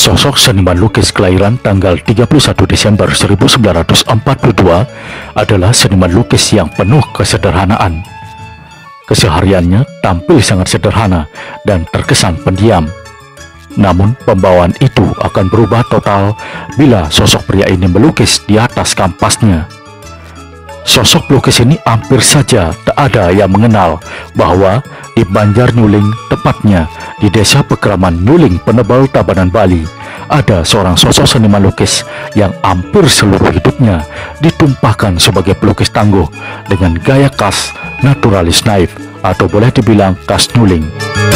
Sosok seniman lukis kelahiran tanggal 31 Desember 1942 adalah seniman lukis yang penuh kesederhanaan. Kesehariannya tampil sangat sederhana dan terkesan pendiam. Namun pembawaan itu akan berubah total bila sosok pria ini melukis di atas kanvasnya. Sosok pelukis ini hampir saja tak ada yang mengenal bahwa di Banjar Nyuling, tepatnya di desa Pekraman Nyuling, Penebal, Tabanan, Bali, ada seorang sosok seniman lukis yang hampir seluruh hidupnya ditumpahkan sebagai pelukis tangguh dengan gaya khas naturalis naif atau boleh dibilang khas Nyuling.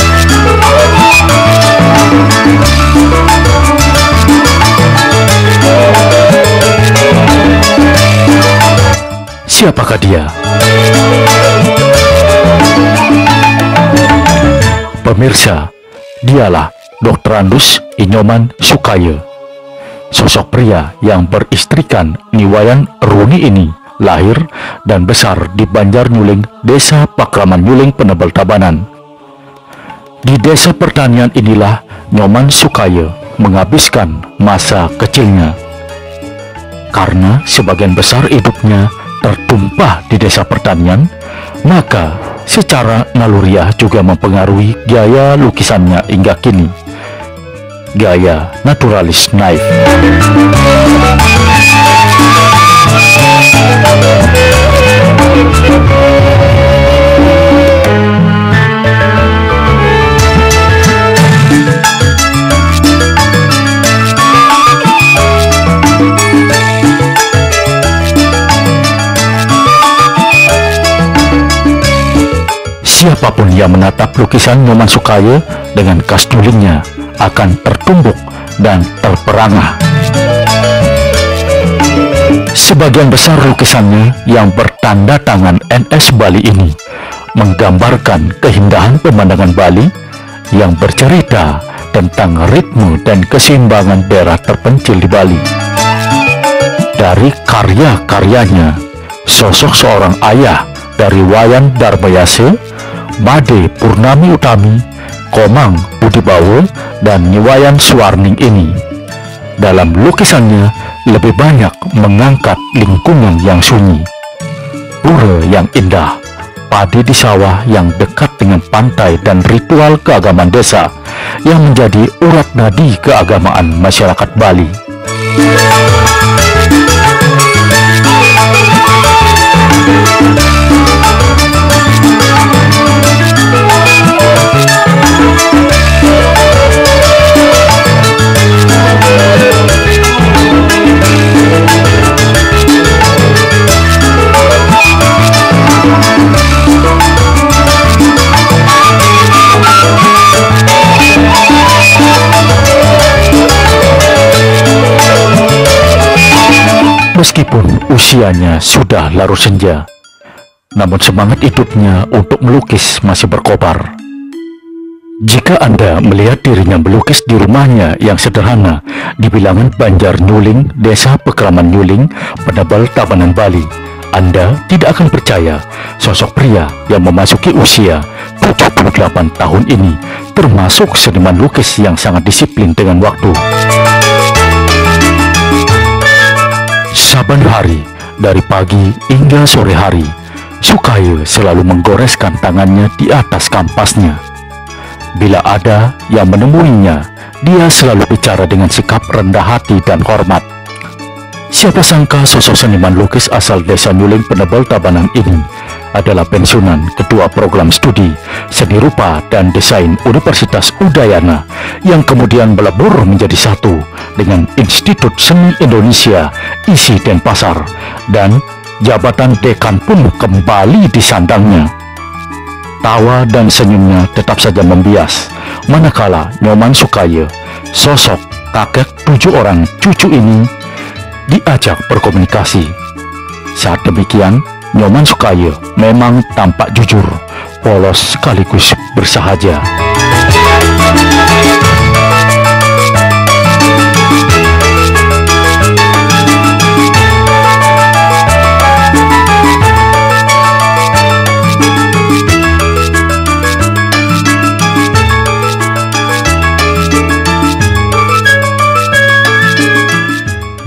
Siapakah dia? Pemirsa, dialah Dr. Andus Inyoman Sukaya. Sosok pria yang beristrikan Niwayan Runi ini lahir dan besar di Banjar Nyuling, desa Pakraman Nyuling, Penebal, Tabanan. Di desa pertanian inilah Nyoman Sukaya menghabiskan masa kecilnya. Karena sebagian besar hidupnya tertumpah di desa pertanian, maka secara naluriah juga mempengaruhi gaya lukisannya hingga kini. Gaya naturalis naif. Siapapun yang menatap lukisan Nyoman Sukaya dengan khas Nyulingnya akan tertumbuk dan terperangah. Sebagian besar lukisannya yang bertanda tangan NS Bali ini menggambarkan keindahan pemandangan Bali yang bercerita tentang ritme dan keseimbangan daerah terpencil di Bali. Dari karya-karyanya, sosok seorang ayah dari Wayan Darmayase, Made Purnami Utami, Komang Budibawa, dan Niwayan Suwarning ini dalam lukisannya lebih banyak mengangkat lingkungan yang sunyi, pura yang indah, padi di sawah yang dekat dengan pantai, dan ritual keagamaan desa yang menjadi urat nadi keagamaan masyarakat Bali. Meskipun usianya sudah larut senja, namun semangat hidupnya untuk melukis masih berkobar. Jika Anda melihat dirinya melukis di rumahnya yang sederhana di bilangan Banjar Nyuling, desa Pekraman Nyuling, Penebal, Tabanan, Bali, Anda tidak akan percaya sosok pria yang memasuki usia 78 tahun ini termasuk seniman lukis yang sangat disiplin dengan waktu. Saban hari, dari pagi hingga sore hari, Sukaya selalu menggoreskan tangannya di atas kanvasnya. Bila ada yang menemuinya, dia selalu bicara dengan sikap rendah hati dan hormat. Siapa sangka sosok seniman lukis asal desa Nyuling, Penebal, Tabanan ini adalah pensiunan Ketua Program Studi Seni Rupa dan Desain Universitas Udayana yang kemudian melebur menjadi satu dengan Institut Seni Indonesia ISI Denpasar, dan jabatan dekan pun kembali disandangnya. Tawa dan senyumnya tetap saja membias manakala Nyoman Sukaya, sosok kakek 7 orang cucu ini, diajak berkomunikasi. Saat demikian, Nyoman Sukaya memang tampak jujur, polos sekaligus bersahaja.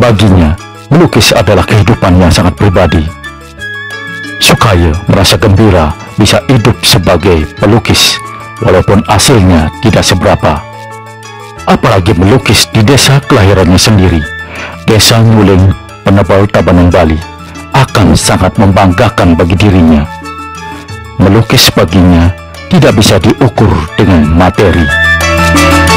Baginya, melukis adalah kehidupan yang sangat pribadi. Sukaye merasa gembira bisa hidup sebagai pelukis, walaupun hasilnya tidak seberapa. Apalagi melukis di desa kelahirannya sendiri, Desa Nguling, Penebal Tabanan Bali, akan sangat membanggakan bagi dirinya. Melukis baginya tidak bisa diukur dengan materi.